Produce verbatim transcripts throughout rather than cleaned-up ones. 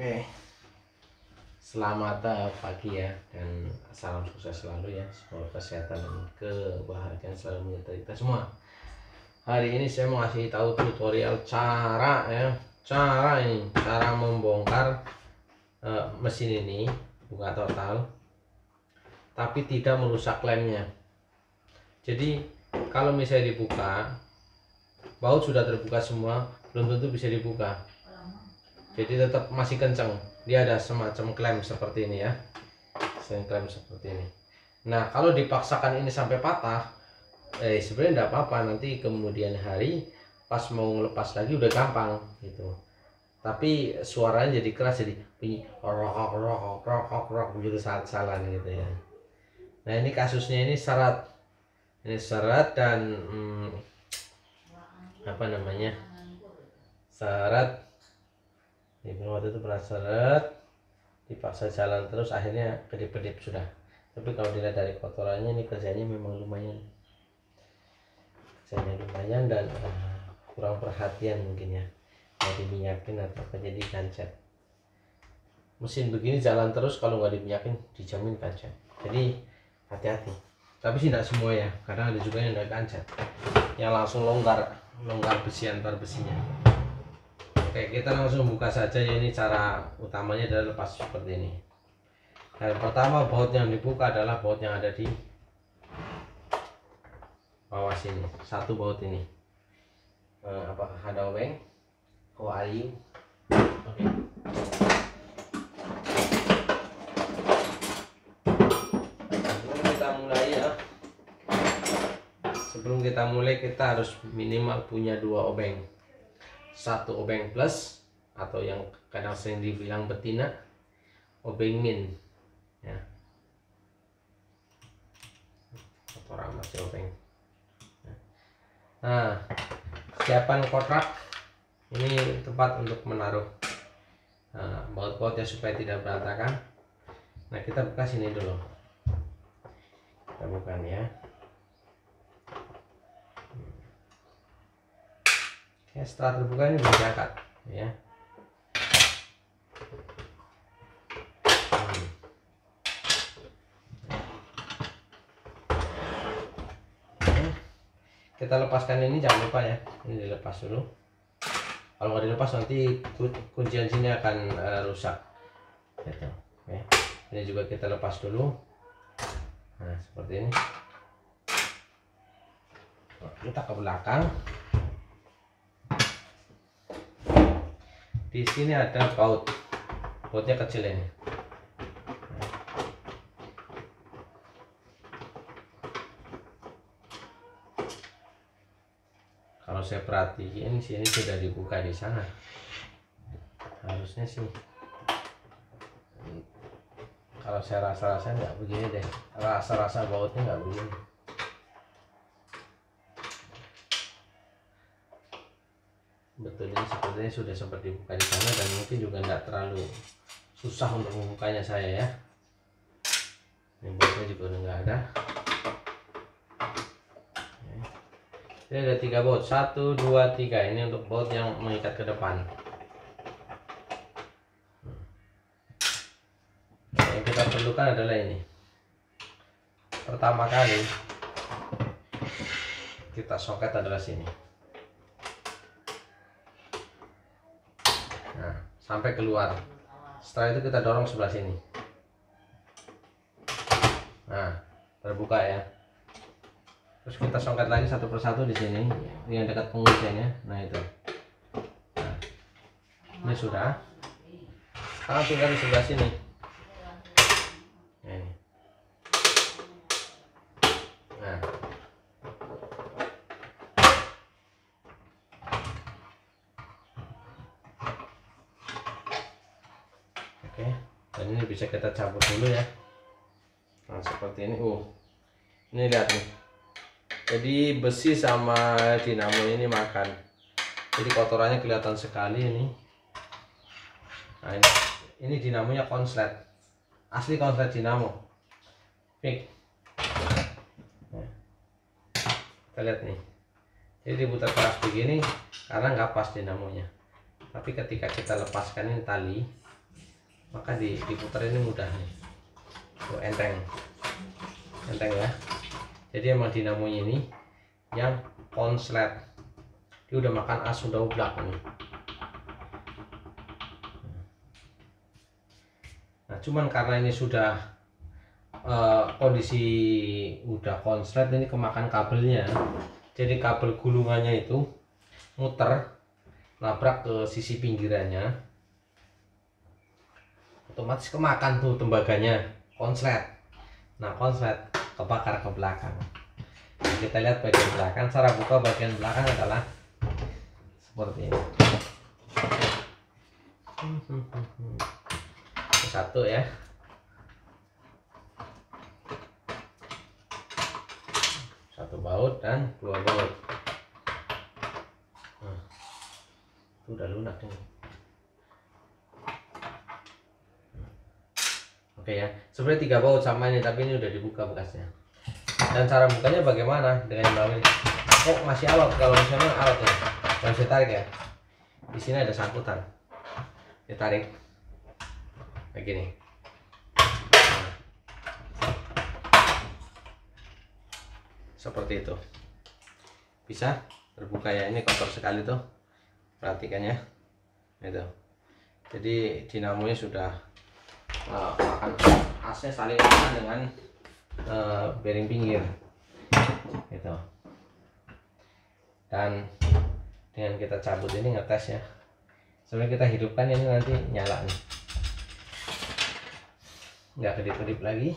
Oke, selamat pagi ya, dan salam sukses selalu ya. Semoga kesehatan dan kebahagiaan selalu menyertai kita semua. Hari ini saya mau kasih tahu tutorial cara ya, cara ini, cara membongkar uh, mesin ini, buka total, tapi tidak merusak lemnya. Jadi kalau misalnya dibuka, baut sudah terbuka semua, belum tentu bisa dibuka. Jadi tetap masih kencang. Dia ada semacam klem seperti ini ya, klem seperti ini. Nah kalau dipaksakan ini sampai patah, eh sebenarnya tidak apa-apa, nanti kemudian hari pas mau lepas lagi udah gampang gitu. Tapi suaranya jadi keras, jadi bunyi rok rok rok rok rok begitu saat-salan gitu ya. Nah ini kasusnya ini syarat, ini syarat dan hmm, apa namanya syarat. Ini waktu itu pernah seret, dipaksa jalan terus akhirnya kedip-kedip sudah. Tapi kalau dilihat dari kotorannya ini kerjanya memang lumayan, kerjanya lumayan dan uh, kurang perhatian mungkin ya, mau diminyakin atau apa jadi kancet. Mesin begini jalan terus kalau nggak diminyakin dijamin kancet. Jadi hati-hati. Tapi sih tidak semua ya, kadang ada juga yang nggak kancet, yang langsung longgar, longgar besi antar besinya. Oke, kita langsung buka saja ya. Ini cara utamanya adalah lepas seperti ini. Yang pertama, baut yang dibuka adalah baut yang ada di bawah sini. Satu baut ini. Eh, apakah ada obeng? Oh, ayu. Oke. Sebelum kita mulai ya. Sebelum kita mulai kita harus minimal punya dua obeng. Satu obeng plus atau yang kadang sering dibilang betina, obeng min ya, kotor amat si obeng. Nah, siapan kotak ini tempat untuk menaruh nah, baut-bautnya supaya tidak berantakan. Nah kita buka sini dulu, kita buka nih ya. Ya, setelah terbuka ini bisa diangkat ya. Hmm. Kita lepaskan ini, jangan lupa ya, ini dilepas dulu. Kalau nggak dilepas nanti kuncian sini akan uh, rusak. Gitu. Ya. Ini juga kita lepas dulu. Nah seperti ini. Kita ke belakang. Di sini ada baut, bautnya kecil ini. Kalau saya perhatiin sini sudah dibuka di sana. Harusnya sih. Kalau saya rasa-rasa nggak begini deh. Rasa-rasa bautnya nggak begini. Betul, ini sepertinya sudah sempat dibuka di sana dan mungkin juga tidak terlalu susah untuk membukanya saya ya. Ini bautnya juga udah nggak ada. Ini ada tiga baut, satu, dua, tiga. Ini untuk baut yang mengikat ke depan. Yang kita perlukan adalah ini. Pertama kali kita soket adalah sini. Nah, sampai keluar. Setelah itu kita dorong sebelah sini. Nah, terbuka ya. Terus kita songket lagi satu persatu di sini, yang dekat pengunciannya. Nah itu. Nah, ini sudah. Sekarang tinggal di sebelah sini. Ini. Nah. Oke, dan ini bisa kita cabut dulu ya. Nah seperti ini. Uh, ini lihat nih. Jadi besi sama dinamo ini makan. Jadi kotorannya kelihatan sekali ini. Nah ini, ini dinamonya konslet, asli konslet dinamo. Pik. Nah, kita lihat nih. Jadi diputar keras begini karena nggak pas dinamonya. Tapi ketika kita lepaskan ini tali, maka di, diputar ini mudah nih. Tuh, enteng enteng ya. Jadi emang dinamonya ini yang konslet, dia udah makan as udah ublak nih. Nah cuman karena ini sudah uh, kondisi udah konslet, ini kemakan kabelnya, jadi kabel gulungannya itu muter nabrak ke sisi pinggirannya, otomatis kemakan tuh tembaganya, konslet. Nah konslet kebakar ke belakang. Nah, kita lihat bagian belakang. Cara buka bagian belakang adalah seperti ini. Satu ya, satu baut dan dua baut. Nah, itu udah lunak ini. Oke ya, sebenarnya tiga baut sama ini, tapi ini udah dibuka bekasnya. Dan cara bukanya bagaimana? Dengan yang bawah ini. Oh masih alot, kalau misalnya alot ya, kalau saya tarik ya, di sini ada sangkutan, ditarik kayak gini. Nah, seperti itu, bisa terbuka ya. Ini kotor sekali tuh, perhatikan ya, itu. Jadi dinamonya sudah uh, makan asnya saling makan dengan uh, bearing pinggir gitu. Dan dengan kita cabut ini ngetes ya, sebenarnya kita hidupkan ini nanti nyala nih, nggak kedip-kedip lagi.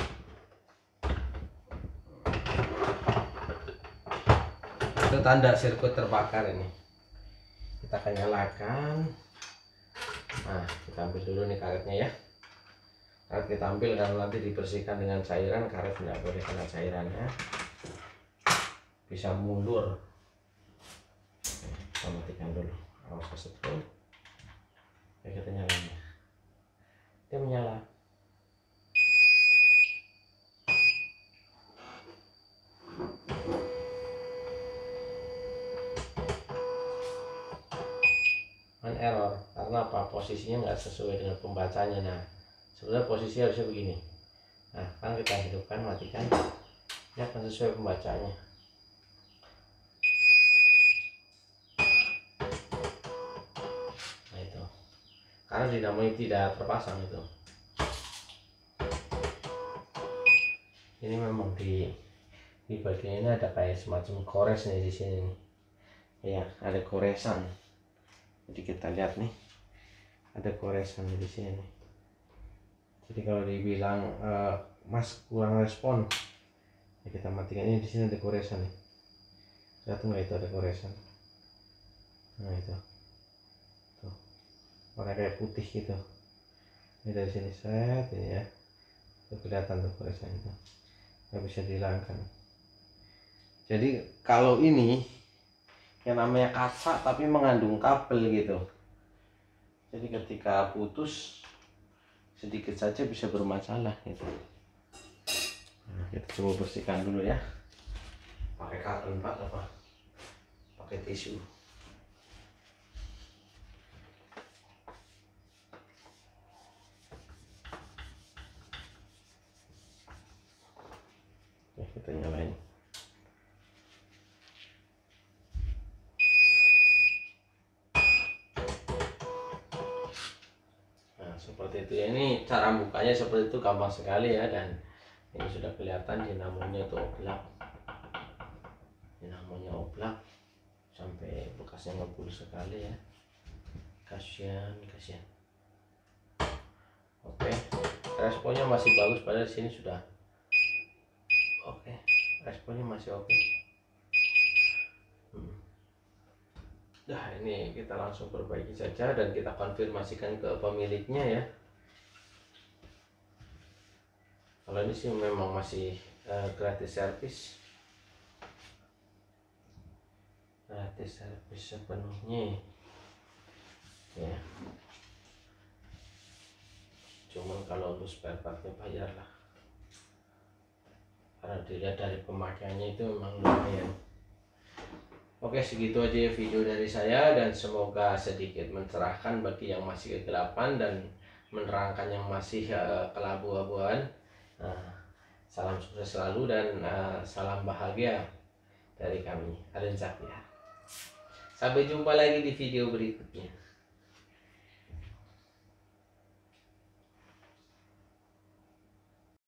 Itu tanda sirkuit terbakar ini. Kita akan nyalakan. Nah kita ambil dulu nih karetnya ya. Karet kita ambil karena nanti dibersihkan dengan cairan, karet tidak boleh kena cairannya, bisa mundur. Kita matikan dulu, awas kesetrum. Oke, kita nyalain. Dia menyala. On error karena apa? Posisinya nggak sesuai dengan pembacanya. Nah sebenarnya posisi harusnya begini. Nah kan kita hidupkan, matikan, ini akan sesuai pembacanya. Nah itu karena dinamonya tidak terpasang itu. Ini memang di di bagian ini ada kayak semacam kores nih di sini nih. Ya ada koresan. Jadi kita lihat nih, ada koresan di sini. Jadi kalau dibilang uh, mas kurang respon, ya kita matikan. Ini di sini ada koresan nih. Lihat nggak itu ada koresan? Nah itu, tuh warna kayak putih gitu. Ini dari sini set ini ya, itu kelihatan tuh koresan itu. Nggak bisa dihilangkan. Jadi kalau ini yang namanya kaca tapi mengandung kabel gitu. Jadi ketika putus sedikit saja bisa bermasalah gitu. Nah, kita coba bersihkan dulu ya. Pakai karton pak apa? Pakai tisu. Ya kita nyalain. Seperti itu ya. Ini cara bukanya seperti itu, gampang sekali ya. Dan ini sudah kelihatan dinamonya itu oblak, dinamonya oblak sampai bekasnya ngebul sekali ya. Kasihan kasihan. Oke, responnya masih bagus, padahal di sini sudah oke, responnya masih oke. hmm. Nah ini kita langsung perbaiki saja dan kita konfirmasikan ke pemiliknya ya. Kalau ini sih memang masih uh, gratis servis, gratis servis sepenuhnya ya. Cuman kalau untuk spare partnya bayar lah, karena dilihat dari pemakaiannya itu memang lumayan. Oke, segitu aja ya video dari saya, dan semoga sedikit mencerahkan bagi yang masih kegelapan dan menerangkan yang masih uh, kelabu-abuan. Nah, salam sukses selalu dan uh, salam bahagia dari kami, Aden Satya. Sampai jumpa lagi di video berikutnya.